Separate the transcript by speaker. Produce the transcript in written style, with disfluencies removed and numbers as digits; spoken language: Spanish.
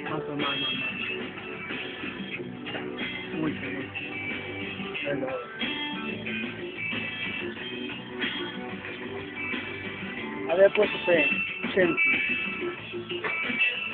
Speaker 1: Más o menos, más. Mucho, mucho. Pero... Había puesto Chelsea.